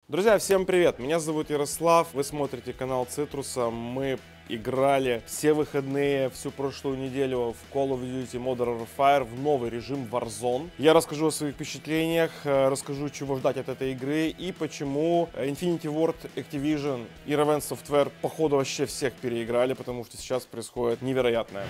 Друзья, всем привет! Меня зовут Ярослав, вы смотрите канал Цитруса. Мы играли все выходные, всю прошлую неделю в Call of Duty Modern Warfare в новый режим Warzone. Я расскажу о своих впечатлениях, расскажу, чего ждать от этой игры и почему Infinity Ward, Activision и Raven Software походу вообще всех переиграли, потому что сейчас происходит невероятное.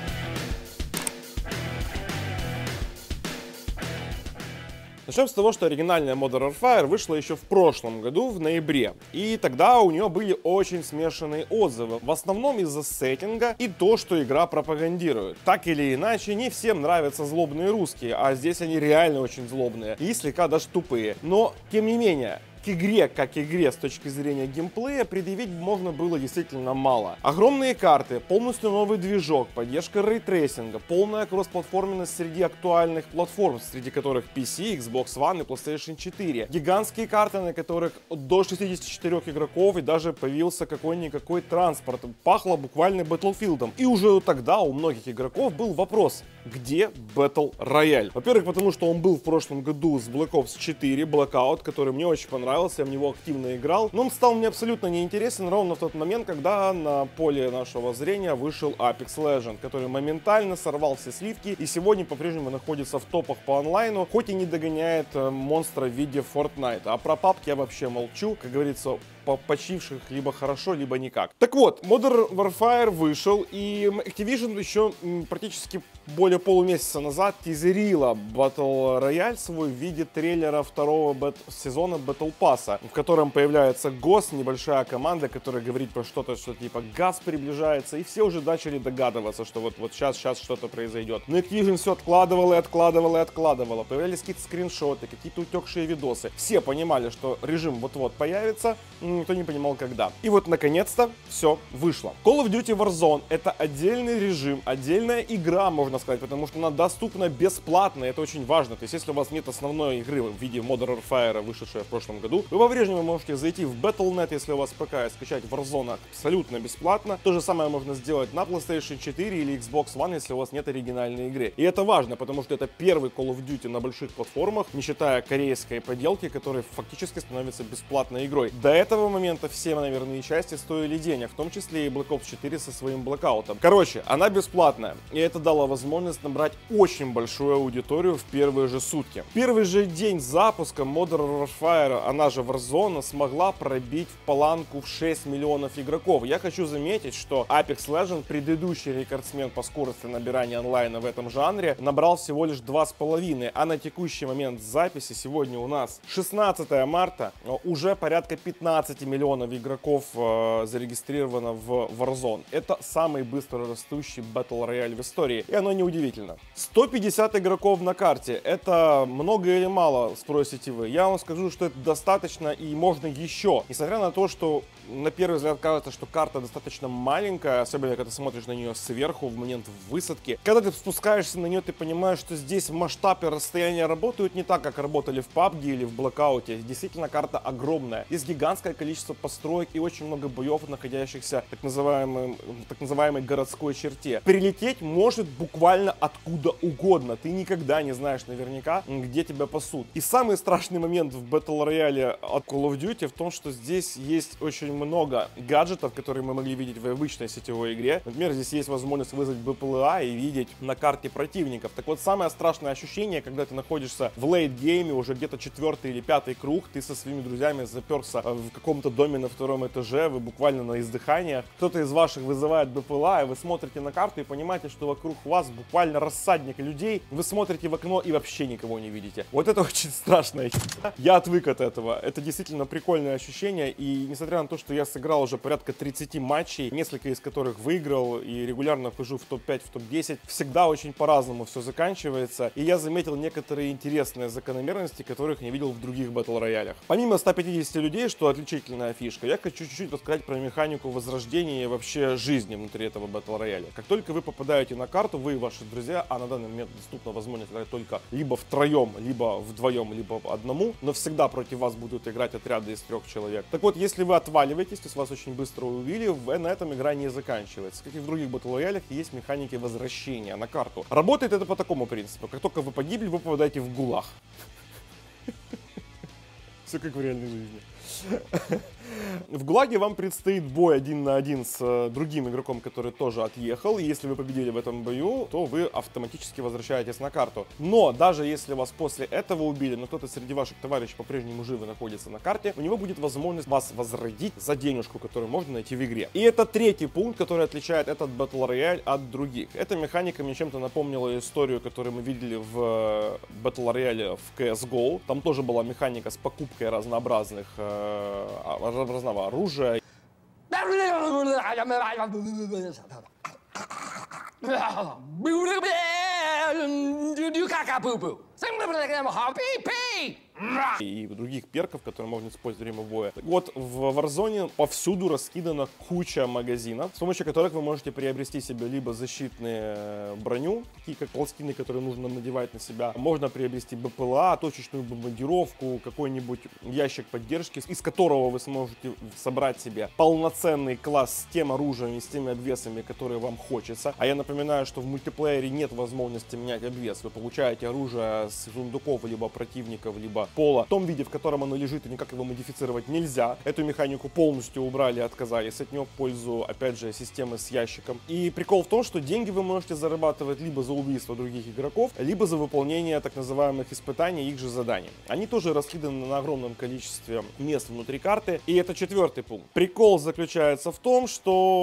Начнем с того, что оригинальная Modern Warfare вышла еще в прошлом году, в ноябре. И тогда у нее были очень смешанные отзывы. В основном из-за сеттинга и то, что игра пропагандирует. Так или иначе, не всем нравятся злобные русские, а здесь они реально очень злобные и слегка даже тупые. Но, тем не менее, к игре, как игре с точки зрения геймплея, предъявить можно было действительно мало. Огромные карты, полностью новый движок, поддержка рейтрейсинга, полная кроссплатформенность среди актуальных платформ, среди которых PC, Xbox One и PlayStation 4. Гигантские карты, на которых до 64 игроков и даже появился какой-никакой транспорт. Пахло буквально Battlefield'ом. И уже тогда у многих игроков был вопрос, где Battle Royale? Во-первых, потому что он был в прошлом году с Black Ops 4, Blackout, который мне очень понравился. Я в него активно играл, но он стал мне абсолютно неинтересен ровно в тот момент, когда на поле нашего зрения вышел Apex Legends, который моментально сорвал все сливки и сегодня по-прежнему находится в топах по онлайну, хоть и не догоняет монстра в виде Fortnite. А про PUBG я вообще молчу, как говорится, почивших либо хорошо, либо никак. Так вот, Modern Warfare вышел, и Activision еще практически более полумесяца назад тизерила Battle Royale свой в виде трейлера второго сезона Battle Pass, в котором появляется Ghost, небольшая команда, которая говорит про что-то, что типа газ приближается, и все уже начали догадываться, что вот сейчас что-то произойдет. Но Activision все откладывала и откладывала и откладывала. Появлялись какие-то скриншоты, какие-то утекшие видосы. Все понимали, что режим вот-вот появится, никто не понимал когда. И вот наконец-то все вышло. Call of Duty Warzone — это отдельный режим, отдельная игра, можно сказать, потому что она доступна бесплатно, это очень важно. То есть если у вас нет основной игры в виде Modern Warfare, вышедшей в прошлом году, вы по-прежнему можете зайти в Battle.net, если у вас ПК, и скачать Warzone абсолютно бесплатно. То же самое можно сделать на PlayStation 4 или Xbox One, если у вас нет оригинальной игры. И это важно, потому что это первый Call of Duty на больших платформах, не считая корейской подделки, которая фактически становится бесплатной игрой. До этого момента все наверное части стоили денег, в том числе и Black Ops 4 со своим Blackout'ом. Короче, она бесплатная, и это дало возможность набрать очень большую аудиторию в первые же сутки. В первый же день запуска Modern Warfare, она же Warzone, смогла пробить в планку в 6 миллионов игроков. Я хочу заметить, что Apex Legends, предыдущий рекордсмен по скорости набирания онлайна в этом жанре, набрал всего лишь 2,5, а на текущий момент записи сегодня у нас 16 марта, уже порядка 15 миллионов игроков зарегистрировано в Warzone. Это самый быстро растущий Battle Royale в истории, и оно неудивительно. 150 игроков на карте. Это много или мало, спросите вы? Я вам скажу, что это достаточно и можно еще. Несмотря на то, что на первый взгляд кажется, что карта достаточно маленькая, особенно когда ты смотришь на нее сверху в момент высадки. Когда ты спускаешься на нее, ты понимаешь, что здесь масштаб и расстояние работают не так, как работали в PUBG или в Blackout. Действительно, карта огромная. Есть гигантское количество построек и очень много боев, находящихся в так называемой городской черте. Прилететь может буквально откуда угодно. Ты никогда не знаешь наверняка, где тебя пасут. И самый страшный момент в Battle Royale от Call of Duty в том, что здесь есть очень много гаджетов, которые мы могли видеть в обычной сетевой игре. Например, здесь есть возможность вызвать БПЛА и видеть на карте противников. Так вот, самое страшное ощущение, когда ты находишься в лейт-гейме, уже где-то 4-й или 5-й круг, ты со своими друзьями заперся в каком-то доме на втором этаже, вы буквально на издыхании. Кто-то из ваших вызывает БПЛА, и вы смотрите на карту и понимаете, что вокруг вас буквально рассадник людей. Вы смотрите в окно и вообще никого не видите. Вот это очень страшно. Я отвык от этого. Это действительно прикольное ощущение. И несмотря на то, что я сыграл уже порядка 30 матчей, несколько из которых выиграл и регулярно вхожу в топ-5, в топ-10, всегда очень по-разному все заканчивается. И я заметил некоторые интересные закономерности, которых не видел в других батл-роялях. Помимо 150 людей, что отличительная фишка, я хочу чуть-чуть рассказать про механику возрождения и вообще жизни внутри этого батл-рояля. Как только вы попадаете на карту, вы и ваши друзья, а на данный момент доступна возможность играть только либо втроем, либо вдвоем, либо одному, но всегда против вас будут играть отряды из 3 человек. Так вот, если вы отваливаетесь, то есть вас очень быстро убили, на этом игра не заканчивается. Как и в других батл-роялях, есть механики возвращения на карту. Работает это по такому принципу. Как только вы погибли, вы попадаете в ГУЛАГ. Все как в реальной жизни. В ГУЛАГе вам предстоит бой 1 на 1 с другим игроком, который тоже отъехал. И если вы победили в этом бою, то вы автоматически возвращаетесь на карту. Но даже если вас после этого убили, но кто-то среди ваших товарищей по-прежнему жив и находится на карте, у него будет возможность вас возродить за денежку, которую можно найти в игре. И это третий пункт, который отличает этот Battle Royale от других. Эта механика мне чем-то напомнила историю, которую мы видели в Battle Royale в CSGO. Там тоже была механика с покупкой разнообразных разного оружия. И других перков, которые можно использовать во время боя. Вот в Warzone повсюду раскидана куча магазинов, с помощью которых вы можете приобрести себе либо защитную броню, такие как пластины, которые нужно надевать на себя. Можно приобрести БПЛА, точечную бомбардировку, какой-нибудь ящик поддержки, из которого вы сможете собрать себе полноценный класс с тем оружием и с теми обвесами, которые вам хочется. А я напоминаю, что в мультиплеере нет возможности менять обвес. Вы получаете оружие с сундуков, либо противников, либо пола в том виде, в котором оно лежит, и никак его модифицировать нельзя. Эту механику полностью убрали, отказались от нее в пользу, опять же, системы с ящиком. И прикол в том, что деньги вы можете зарабатывать либо за убийство других игроков, либо за выполнение так называемых испытаний, их же заданий. Они тоже раскиданы на огромном количестве мест внутри карты. И это четвертый пункт. Прикол заключается в том, что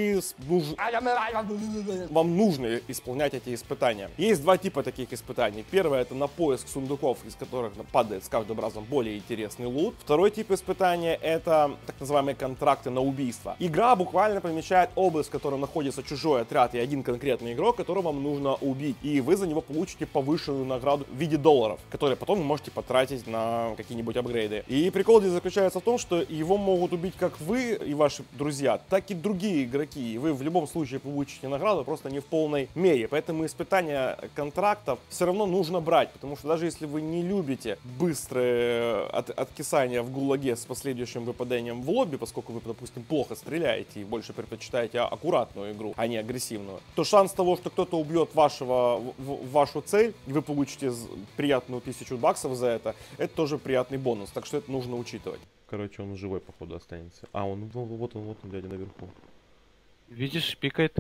вам нужно исполнять эти испытания. Есть два типа таких испытаний. Первое — это на поиск сундуков, из которых падает с каждым разом более интересный лут. Второй тип испытания — это так называемые контракты на убийство. Игра буквально помечает область, в которой находится чужой отряд и один конкретный игрок, которого вам нужно убить. И вы за него получите повышенную награду в виде долларов, которые потом вы можете потратить на какие-нибудь апгрейды. И прикол здесь заключается в том, что его могут убить как вы и ваши друзья, так и другие игроки. И вы в любом случае получите награду, просто не в полной мере. Поэтому испытания контрактов все равно нужно брать, потому что даже если вы не любите быстрое откисание в ГУЛАГе с последующим выпаданием в лобби, поскольку вы, допустим, плохо стреляете и больше предпочитаете аккуратную игру, а не агрессивную, то шанс того, что кто-то убьет вашу цель, и вы получите приятную 1000 баксов за это тоже приятный бонус. Так что это нужно учитывать. Короче, он живой, походу, останется. А, вот он, дядя, наверху. Видишь, пикает.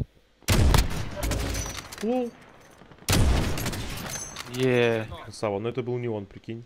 Лол. Красава, но это был не он, прикинь.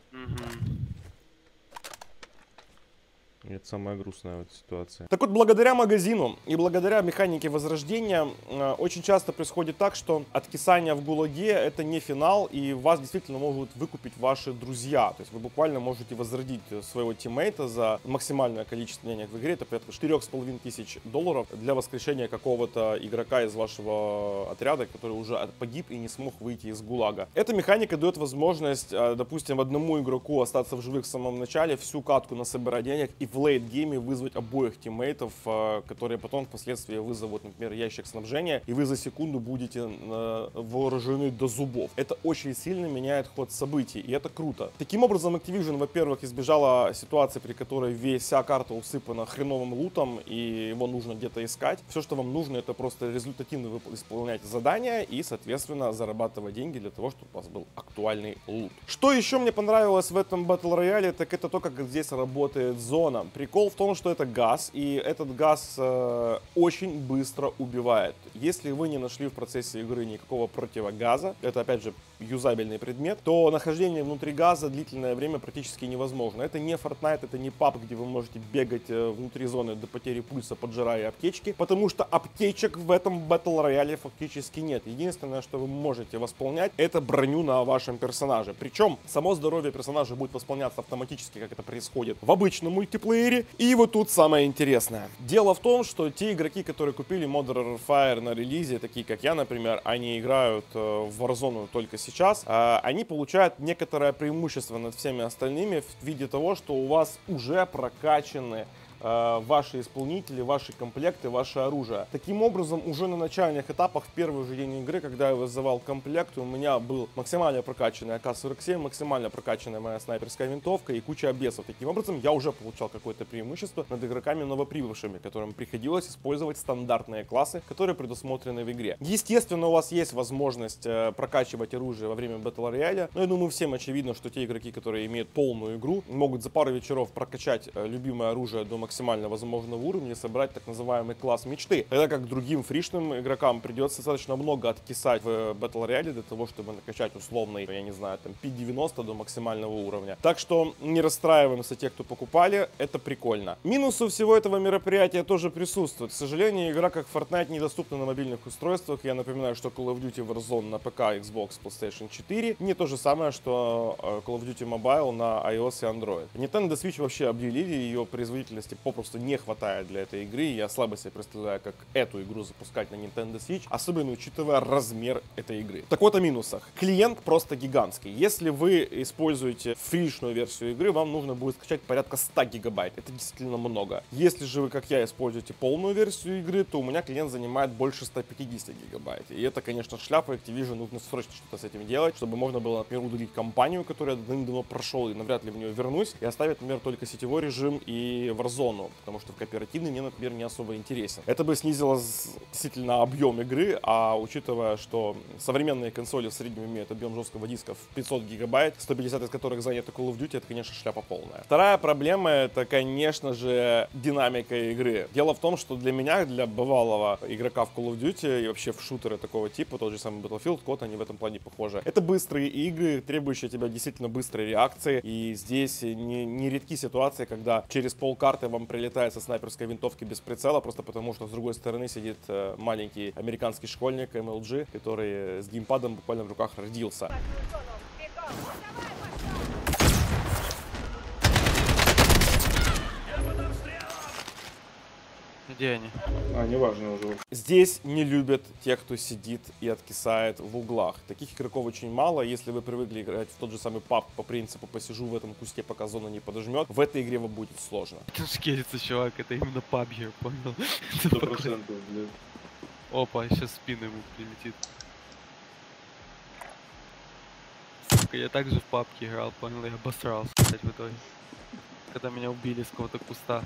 Это самая грустная вот ситуация. Так вот, благодаря магазину и благодаря механике возрождения очень часто происходит так, что откисание в ГУЛАГе — это не финал, и вас действительно могут выкупить ваши друзья. То есть вы буквально можете возродить своего тиммейта за максимальное количество денег в игре. Это порядка $4500 для воскрешения какого-то игрока из вашего отряда, который уже погиб и не смог выйти из ГУЛАГа. Эта механика дает возможность, допустим, одному игроку остаться в живых в самом начале, всю катку насобирать денег и в лейт-гейме вызвать обоих тиммейтов, которые потом впоследствии вызовут, например, ящик снабжения, и вы за секунду будете вооружены до зубов. Это очень сильно меняет ход событий, и это круто. Таким образом, Activision, во-первых, избежала ситуации, при которой вся карта усыпана хреновым лутом, и его нужно где-то искать. Все, что вам нужно, это просто результативно исполнять задания и, соответственно, зарабатывать деньги для того, чтобы у вас был актуальный лут. Что еще мне понравилось в этом Battle Royale, так это то, как здесь работает зона. Прикол в том, что это газ, и этот газ очень быстро убивает. Если вы не нашли в процессе игры никакого противогаза, это опять же юзабельный предмет, то нахождение внутри газа длительное время практически невозможно. Это не Fortnite, это не PUBG, где вы можете бегать внутри зоны до потери пульса, поджирая аптечки, потому что аптечек в этом Battle Royale фактически нет. Единственное, что вы можете восполнять, это броню на вашем персонаже. Причем само здоровье персонажа будет восполняться автоматически, как это происходит в обычном мультиплеере. И вот тут самое интересное. Дело в том, что те игроки, которые купили Modern Warfare на релизе, такие как я, например, они играют в Warzone только сейчас, они получают некоторое преимущество над всеми остальными в виде того, что у вас уже прокачаны ваши исполнители, ваши комплекты, ваше оружие. Таким образом, уже на начальных этапах, в первый же день игры, когда я вызывал комплект, у меня был максимально прокачанный АК-47, максимально прокачанная моя снайперская винтовка и куча обвесов. Таким образом, я уже получал какое-то преимущество над игроками новоприбывшими, которым приходилось использовать стандартные классы, которые предусмотрены в игре. Естественно, у вас есть возможность прокачивать оружие во время Battle Royale, но я думаю, всем очевидно, что те игроки, которые имеют полную игру, могут за пару вечеров прокачать любимое оружие до максимально возможного уровня и собрать так называемый класс мечты. Тогда как другим фришным игрокам придется достаточно много откисать в Battle Royale для того, чтобы накачать условный, я не знаю, там P90 до максимального уровня. Так что не расстраиваемся те, кто покупали, это прикольно. Минусы всего этого мероприятия тоже присутствуют. К сожалению, игра как Fortnite недоступна на мобильных устройствах. Я напоминаю, что Call of Duty Warzone на ПК, Xbox, PlayStation 4 не то же самое, что Call of Duty Mobile на iOS и Android. Nintendo Switch вообще объявили, ее производительности попросту не хватает для этой игры. Я слабо себе представляю, как эту игру запускать на Nintendo Switch, особенно учитывая размер этой игры. Так вот о минусах. Клиент просто гигантский. Если вы используете фришную версию игры, вам нужно будет скачать порядка 100 гигабайт. Это действительно много. Если же вы, как я, используете полную версию игры, то у меня клиент занимает больше 150 гигабайт. И это, конечно, шляпа. Activision нужно срочно что-то с этим делать, чтобы можно было, например, удалить компанию, которую я давно прошел и навряд ли в нее вернусь, и оставить, например, только сетевой режим и Warzone, потому что в кооперативный мне, например, не особо интересен. Это бы снизило действительно объем игры, а учитывая, что современные консоли в среднем имеют объем жесткого диска в 500 гигабайт, 150 из которых заняты Call of Duty, это, конечно, шляпа полная. Вторая проблема — это, конечно же, динамика игры. Дело в том, что для меня, для бывалого игрока в Call of Duty и вообще в шутеры такого типа, тот же самый Battlefield, COD, они в этом плане похожи. Это быстрые игры, требующие от тебя действительно быстрой реакции, и здесь не редки ситуации, когда через полкарты вам прилетает со снайперской винтовки без прицела, просто потому что с другой стороны сидит маленький американский школьник MLG, который с геймпадом буквально в руках родился. Где они? Неважно уже. Здесь не любят тех, кто сидит и откисает в углах. Таких игроков очень мало. Если вы привыкли играть в тот же самый PUBG по принципу «посижу в этом кусте, пока зона не подожмет», в этой игре вам будет сложно. Это шкелится, чувак, это именно PUBG, понял? 100%, блин. Опа, сейчас в спину ему прилетит. Сука, я также в PUBG играл, понял? Я обосрался, кстати, в итоге. Когда меня убили с какого-то куста.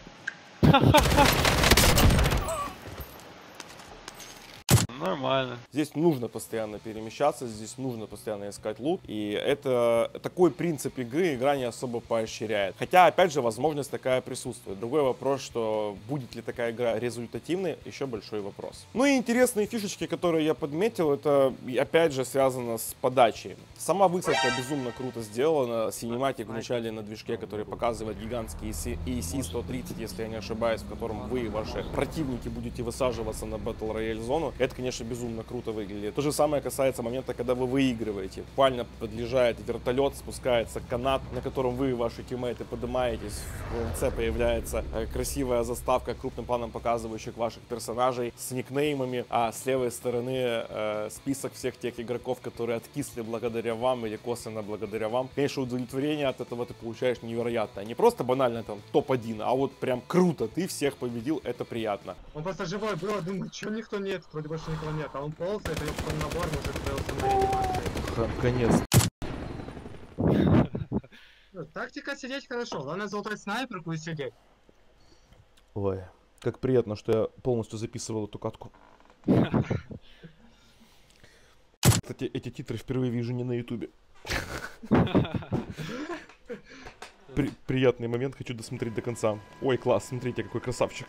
Нормально. Здесь нужно постоянно перемещаться, здесь нужно постоянно искать лут. И это такой принцип игры, игра не особо поощряет. Хотя, опять же, возможность такая присутствует. Другой вопрос, что будет ли такая игра результативной, еще большой вопрос. Ну и интересные фишечки, которые я подметил, это, опять же, связано с подачей. Сама высадка безумно круто сделана. Синематик вначале на движке, который показывает гигантский EC-130, если я не ошибаюсь, в котором вы и ваши противники будете высаживаться на Battle Royale зону. Это, конечно, безумно круто выглядит. То же самое касается момента, когда вы выигрываете. Буквально подъезжает вертолет, спускается канат, на котором вы и ваши тиммейты поднимаетесь. В конце появляется красивая заставка, крупным планом показывающих ваших персонажей с никнеймами, а с левой стороны список всех тех игроков, которые откисли благодаря вам или косвенно благодаря вам. Конечно, удовлетворение от этого ты получаешь невероятное. Не просто банально там топ-1, а вот прям круто, ты всех победил, это приятно. Он просто живой был, думаю, чё никто нет, вроде больше никого нет, а он ползает, и потом набор уже сбился на реанимации. Конец. Тактика сидеть хорошо, главное залутать снайперку и сидеть. Ой, как приятно, что я полностью записывал эту катку. Кстати, эти титры впервые вижу не на ютубе. Приятный момент, хочу досмотреть до конца. Ой, класс, смотрите, какой красавчик.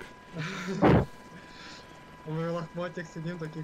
Мы в лохмотьях сидим таких.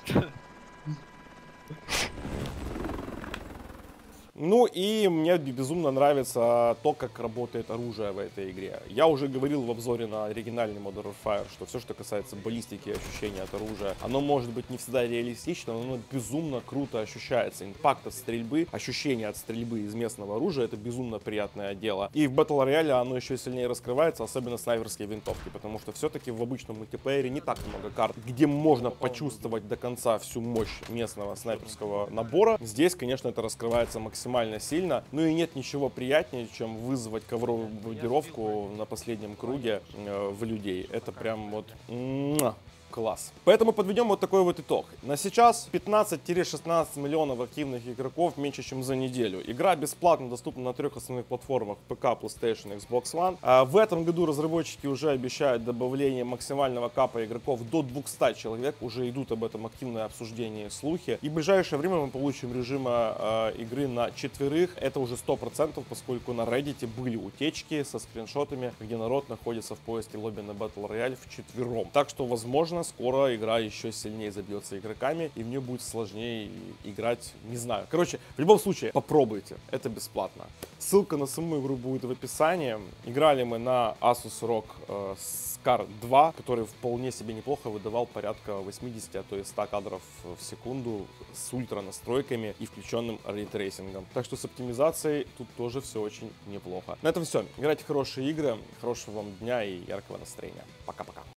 Ну и мне безумно нравится то, как работает оружие в этой игре. Я уже говорил в обзоре на оригинальный Modern Warfare, что все, что касается баллистики и ощущения от оружия, оно может быть не всегда реалистично, но оно безумно круто ощущается. Импакт от стрельбы, ощущение от стрельбы из местного оружия — это безумно приятное дело. И в Battle Royale оно еще сильнее раскрывается, особенно снайперские винтовки, потому что все-таки в обычном мультиплеере не так много карт, где можно почувствовать до конца всю мощь местного снайперского набора. Здесь, конечно, это раскрывается максимально. максимально сильно. Ну и нет ничего приятнее, чем вызвать ковровую бомбардировку на последнем круге в людей. Это прям вот класс. Поэтому подведем вот такой вот итог. На сейчас 15-16 миллионов активных игроков меньше, чем за неделю. Игра бесплатно доступна на 3 основных платформах: ПК, PlayStation, Xbox One. В этом году разработчики уже обещают добавление максимального капа игроков до 200 человек. Уже идут об этом активное обсуждение, слухи. И в ближайшее время мы получим режима игры на 4. Это уже 100%, поскольку на Reddit были утечки со скриншотами, где народ находится в поиске лобби на Battle Royale вчетвером. Так что, возможно, скоро игра еще сильнее забьется игроками, и в нее будет сложнее играть, не знаю. Короче, в любом случае, попробуйте, это бесплатно. Ссылка на саму игру будет в описании. Играли мы на Asus ROG Scar 2, который вполне себе неплохо выдавал порядка 80, а то и 100 кадров в секунду с ультра настройками и включенным рейтрейсингом. Так что с оптимизацией тут тоже все очень неплохо. На этом все. Играйте в хорошие игры, хорошего вам дня и яркого настроения. Пока-пока.